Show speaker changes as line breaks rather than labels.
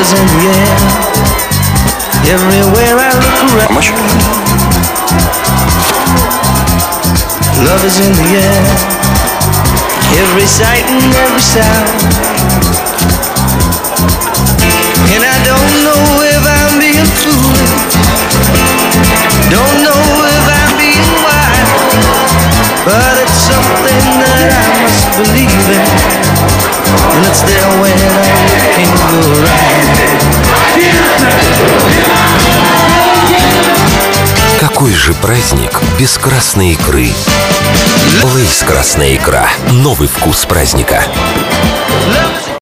is in the air. Everywhere I look around.
Помочь?
Love is in the air. Every sight and every sound. And I don't know if I'm being foolish, don't know if I'm being wise, but it's something that I must believe in, and it's there when I look in your eyes.
Какой же праздник без красной икры? Лейс красная икра. Новый вкус праздника.